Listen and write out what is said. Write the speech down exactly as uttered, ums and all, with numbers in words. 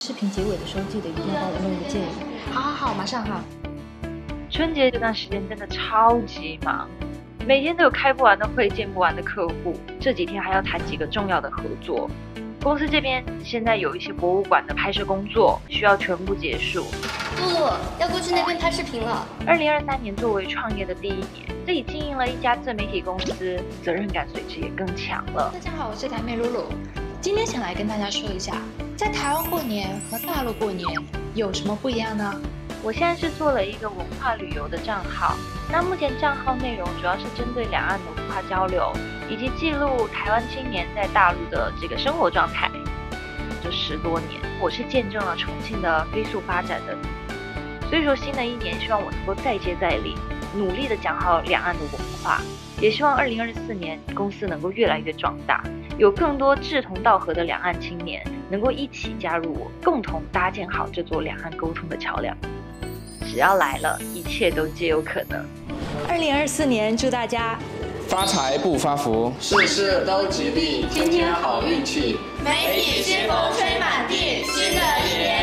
视频结尾的时候记得一定要帮我弄一个建议。 好好好，马上好。 春节这段时间真的超级忙，每天都有开不完的会，见不完的客户。这几天还要谈几个重要的合作。公司这边现在有一些博物馆的拍摄工作需要全部结束。 露露要过去那边拍视频了。 二零二三年作为创业的第一年，自己经营了一家自媒体公司，责任感随之也更强了。 大家好，我是台妹露露，今天想来跟大家说一下，在台湾过年和大陆过年有什么不一样呢？ 我现在是做了一个文化旅游的账号，那目前账号内容主要是针对两岸的文化交流，以及记录台湾青年在大陆的这个生活状态。这十多年，我是见证了重庆的飞速发展的，所以说新的一年，希望我能够再接再厉，努力的讲好两岸的文化，也希望二零二四年公司能够越来越壮大，有更多志同道合的两岸青年能够一起加入我，共同搭建好这座两岸沟通的桥梁。只要来了，一切都皆有可能。 二零二四年，祝大家发财不发福， 事事都吉利，天天好运气， 媒体新风吹满地，新的一年